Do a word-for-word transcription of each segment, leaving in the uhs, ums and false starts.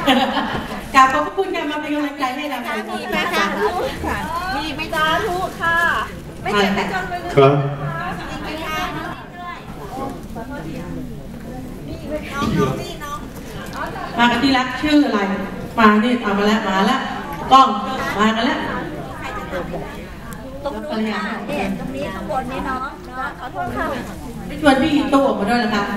กราบขอบพระคุณค่ะมาเป็นกำลังใจให้เราสองคนมีไหมคะมีไหมจ้าลูกค่ะไม่เจ็บไม่จนเลยครับมากันที่รักชื่ออะไรมานี่เอามาแล้วมาแล้วกล้องมากันแล้วตรงนู้นค่ะเนี่ยตรงนี้ข้างบนนี่น้องขอโทษค่ะไม่ชวนพี่ตู้ออกมาด้วยเหรอคะ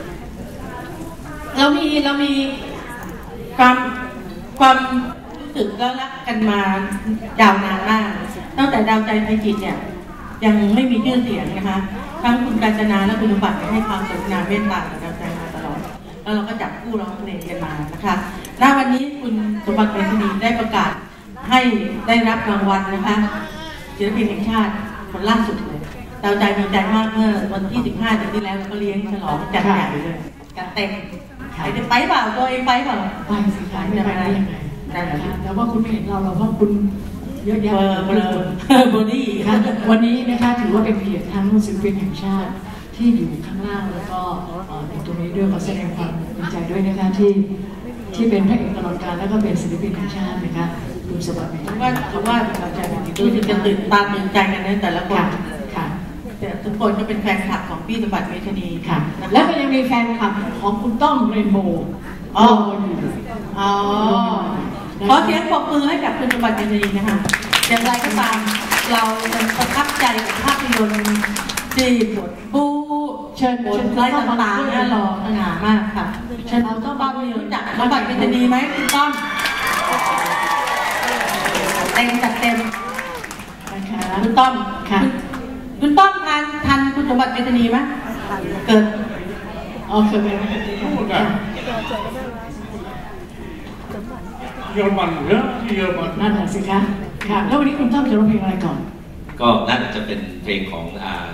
เรามีเรามีความความรู้สึกแล้วรักกันมายาวนานมากตั้งแต่ดาวใจไพจิตเนี่ยยังไม่มีชื่อเสียงนะคะทั้งคุณกาญจนาและคุณสมบัติให้ความกรุณาเมตตากับดาวใจมาตลอดแล้วเราก็จับคู่ร้องเพลงกันมานะคะณวันนี้คุณสมบัติเมธานีได้ประกาศให้ได้รับรางวัลนะคะศิลปินแห่งชาติคนล่าสุดเลยดาวใจดีใจมากเมื่อวันที่สิบห้าเดือนที่แล้วเราก็เลี้ยงฉลองจัดใหญ่เลยจัดเต็มไปไปเปล่าตัวเองไปเปล่าไปสิคะไม่ไปได้ยังไงแต่ว่าคุณไม่เห็นเราเราเพราะคุณเยอะแยะเบอร์บอดี้ค่ะวันนี้นะคะถือว่าเป็นเกียรติทั้งศิลปินแห่งชาติที่อยู่ข้างล่างแล้วก็ในตรงนี้ด้วยขอแสดงความดีใจด้วยนะคะที่ที่เป็นพระเอกตลอดกาลแล้วก็เป็นศิลปินแห่งชาตินะคะคุณสวัสดิ์ว่าถือว่าเราใจเป็นที่ที่จะตื่นตาตื่นใจกันนะแต่ละคนค่ะแต่ทุกคนก็เป็นแฟนคลับของพี่สมบัติเมธานีค่ะแล้วก็ยังมีแฟนคลับของคุณต้อมเรนโบว์อ๋ออ๋อขอเสียงปรบมือให้กับคุณสมบัติเมธานีนะคะอย่างไรก็ตามเราประทับใจกับภาพยนตร์ที่บทบู๊เชิญบทไล่ต่างๆน่าหล่อสง่ามากค่ะเชิญเราต้องบ้าไปรู้จักสมบัติเมธานีไหมคุณต้อมเต็มจัดเต็มคุณต้อมค่ะคุณต้อมทานทันคุณสมบัติเมธานีไหมเกิดอ๋อเคยไปไหมพูดกันเยอรมันเยอะที่เยอรมันนั่นแหละสิคะค่ะแล้ววันนี้คุณต้อมจะร้องเพลงอะไรก่อนก็น่าจะเป็นเพลงของ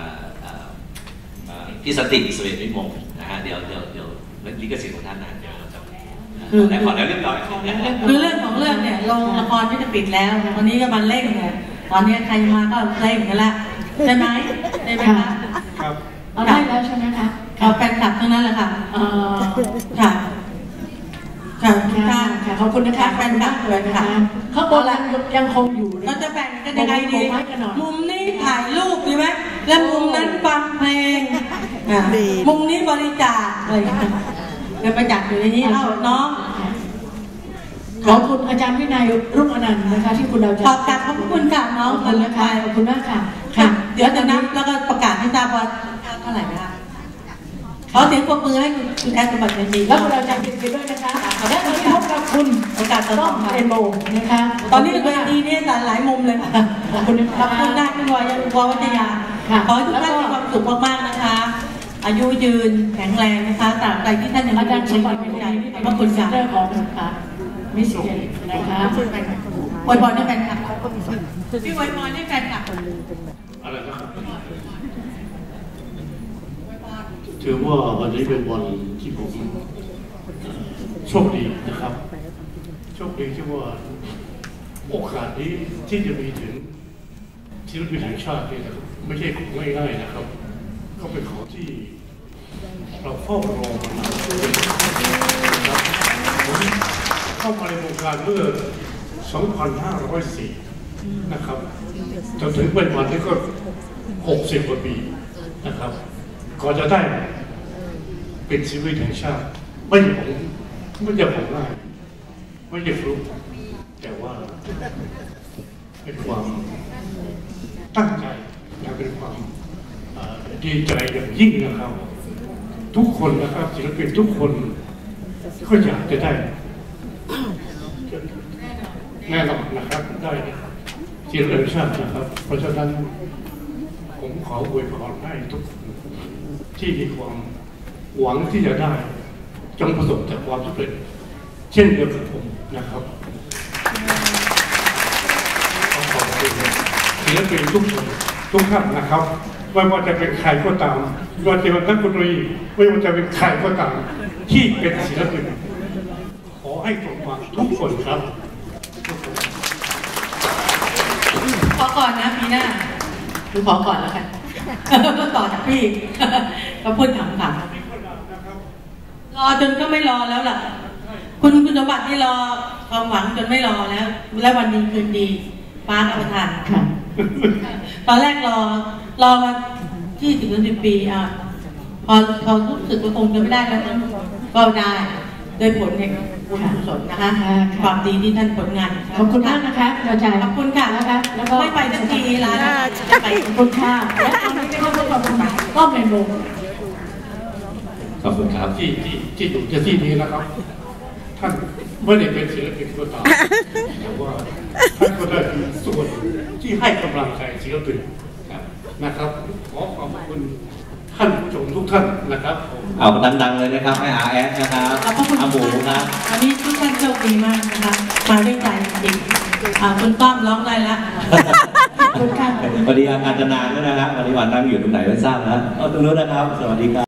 พี่สติสเวทวิมลนะฮะเดี๋ยวเดี๋ยวเดี๋ยวลิขสิทธิ์ของท่านนะเดี๋ยวเราจะแต่ขอแล้วเรียบร้อยคือเรื่องของเรื่องเนี่ยลงละครที่จะปิดแล้ววันนี้ก็มาเล่นเนี่ยตอนนี้ใครมาก็เล่นกันละใช่ไหมได้ไหมคะครับเอาได้แล้วใช่ไหมคะเอาแฟนคลับทั้งนั้นแหละค่ะค่ะค่ะค่ะขอบคุณนะคะแฟนคลับเลยค่ะเขาบอกแล้วยังคงอยู่เราจะแบ่งกันยังไงดีมุมนี้ถ่ายรูปดีไหมและมุมนั้นฟังเพลงมุมนี้บริจาคอะไรเดี๋ยวไปจัดอยู่ในนี้เอ้าน้องขอบคุณอาจารย์วินัยรุ่งอนันต์นะคะที่คุณเราจะขอบคุณขอบคุณค่ะน้องคุณนะคะขอบคุณมากค่ะค่ะเดี๋ยวจะนับแล้วก็ประกาศให้ทราบว่าเท่าไหร่นะคะขอเสียงปรบมือให้คุณแอนสมบัติเมธานีแล้วคุณเราจะติดกันด้วยนะคะและวันนี้พบกับคุณโอกาสต้อมเรนโบว์นะคะตอนนี้เวทีนี้แต่หลายมุมเลยค่ะขอบคุณขอบคุณได้คุณวายคุณววัฒยาขอให้ทุกท่านมีความสุขมากๆนะคะอายุยืนแข็งแรงนะคะตราบใดที่ท่านยังมีชีวิตอยู่ใจขอบคุณค่ะเรื่องของค่ะมิสเกนนะคะอวยพรให้แฟนคลับพี่อวยพรให้แฟนคลับอะไรนะครับถือว่าวันนี้เป็นวันที่ผมโชคดีนะครับโชคดีที่ว่าโอกาสนี้ที่จะมีถึงศิลปินแห่งชาติเนี่ยนะครับไม่ใช่ของง่ายๆนะครับก็เป็นของที่เราเฝ้ารอมานานผมเข้ามาในวงการเมื่อ สองพันห้าร้อยสี่ นะครับจนถึงปัจจุบันนี้ก็หกสิบกว่าปีนะครับก่อนจะได้เป็นศิลปินแห่งชาติไม่ใช่ผมไม่ใช่ผมง่ายไม่ใช่ฟลุกแต่ว่าเป็นความตั้งใจและเป็นความดีใจอย่างยิ่งนะครับทุกคนนะครับศิลปินทุกคนก็อยากจะได้แน่นอนนะครับได้ศิลปินแห่งชาตินะครับเพราะฉะนั้นผมขออวยพรให้ทุกคนที่มีความหวังที่จะได้จงประสบแต่ความสำเร็จเช่นเดียวกับผมนะครับขอขอบคุณศิลปินทุกคนทุกท่านนะครับไม่ว่าจะเป็นใครก็ตามไม่ว่าจะเป็นนักดนตรีไม่ว่าจะเป็นใครก็ตามที่เป็นศิลปินขอให้สมหวังทุกคนครับขอก่อนนะปีหน้าดูขอก่อนแล้วกันต่อจากพี่ก็พูดถามๆรอจนก็ไม่รอแล้วล่ะคุณคุณสมบัติที่รอความหวังจนไม่รอแล้ว แล้ววันนี้คืนดีฟ้ากับประทานค่ะตอนแรกรอรอมาที่ถึงสิบปีอ่ะพอพอรู้สึกว่าคงจะไม่ได้แล้วก็ได้โดยผลแห่งบุญกุศลนะคะความดีที่ท่านผลงานขอบคุณมากนะคะอาจารย์ขอบคุณค่ะนะคะแล้วก็ไม่ไปสักทีร้านไปขอบคุณค่ะและตอนนี้ก็ขอบคุณก้องในวงขอบคุณครับที่ที่ที่อยู่ที่ที่นี้นะครับ ท่านไม่ได้เป็นศิลปินตัวตายแต่ว่าท่านก็ได้มีส่วนที่ให้กำลังใจศิลปินนะครับขอขอบคุณท่านผู้ชมทุกท่านนะครับผมเอาดังๆเลยนะครับให้อาแอดนะครับขอบคุณอาหมูครับวันนี้ทุกท่านโชคดีมากนะคะมาด้วยใจจริงๆอ่าคุณต้อมร้องได้ละขอบคุณค่ะสวัสดีอาจารย์นานด้วยนะครับวันนี้วันนั่งอยู่ตรงไหนไม่ทราบนะเอาตรงนู้นนะครับ สวัสดีครับ